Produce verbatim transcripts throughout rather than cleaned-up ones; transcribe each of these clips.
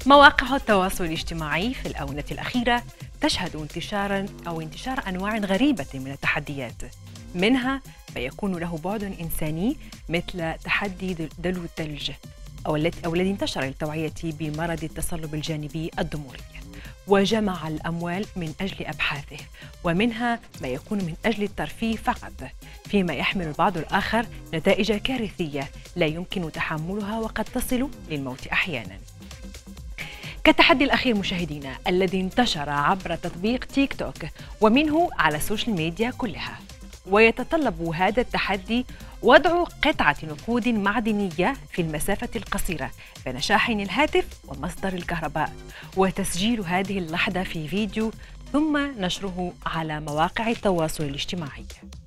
مواقع التواصل الاجتماعي في الآونة الأخيرة تشهد انتشارا أو انتشار أنواع غريبة من التحديات، منها ما يكون له بعد إنساني مثل تحدي دلو الثلج أو التي أو الذي انتشر للتوعية بمرض التصلب الجانبي الضموري، وجمع الأموال من أجل أبحاثه، ومنها ما يكون من أجل الترفيه فقط، فيما يحمل البعض الآخر نتائج كارثية لا يمكن تحملها وقد تصل للموت أحيانا. كالتحدي الأخير مشاهدينا الذي انتشر عبر تطبيق تيك توك ومنه على السوشيال ميديا كلها، ويتطلب هذا التحدي وضع قطعة نقود معدنية في المسافة القصيرة بين شاحن الهاتف ومصدر الكهرباء، وتسجيل هذه اللحظة في فيديو ثم نشره على مواقع التواصل الاجتماعي.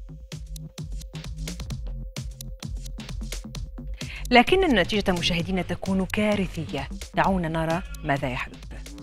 لكن النتيجة مشاهدينا تكون كارثية، دعونا نرى ماذا يحدث.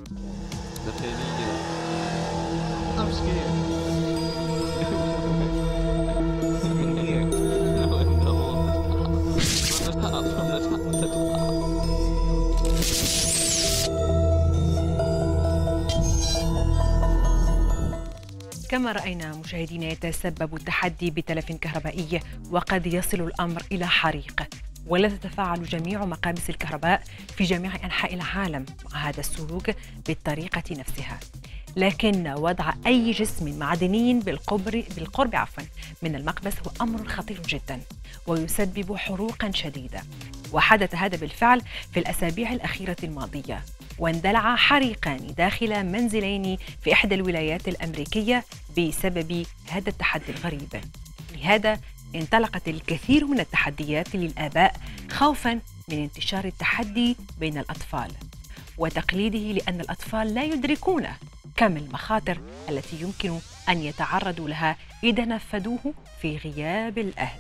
كما رأينا مشاهدينا يتسبب التحدي بتلف كهربائي وقد يصل الأمر إلى حريق، ولا تتفاعل جميع مقابس الكهرباء في جميع أنحاء العالم مع هذا السلوك بالطريقة نفسها. لكن وضع أي جسم معدني بالقرب بالقرب عفوا من المقبس هو أمر خطير جدا ويسبب حروقا شديدة، وحدث هذا بالفعل في الأسابيع الأخيرة الماضية، واندلع حريقان داخل منزلين في إحدى الولايات الأمريكية بسبب هذا التحدي الغريب. لهذا انطلقت الكثير من التحديات للآباء خوفاً من انتشار التحدي بين الأطفال وتقليده، لأن الأطفال لا يدركون كم المخاطر التي يمكن أن يتعرضوا لها إذا نفذوه في غياب الأهل.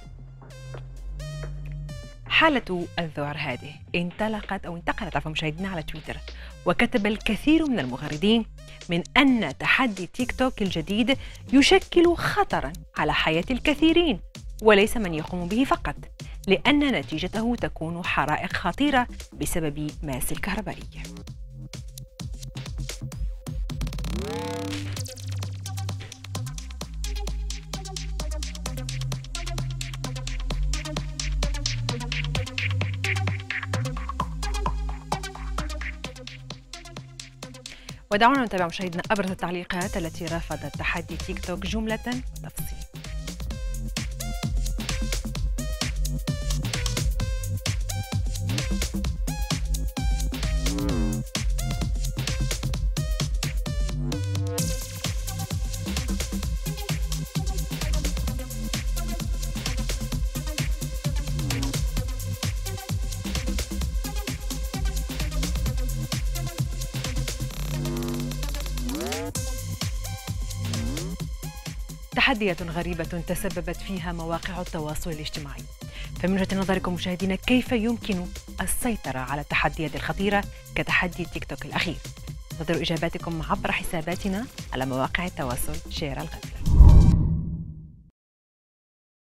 حالة الذعر هذه انطلقت أو انتقلت عفوا مشاهدينا على تويتر، وكتب الكثير من المغردين من أن تحدي تيك توك الجديد يشكل خطراً على حياة الكثيرين وليس من يقوم به فقط، لأن نتيجته تكون حرائق خطيرة بسبب ماس الكهربائي. ودعونا نتابع مشاهدينا أبرز التعليقات التي رفضت تحدي تيك توك جملة وتفصيل. تحديات غريبة تسببت فيها مواقع التواصل الاجتماعي، فمن وجهة نظركم مشاهدينا كيف يمكن السيطرة على التحديات الخطيرة كتحدي تيك توك الأخير؟ انتظروا إجاباتكم عبر حساباتنا على مواقع التواصل شير الغد.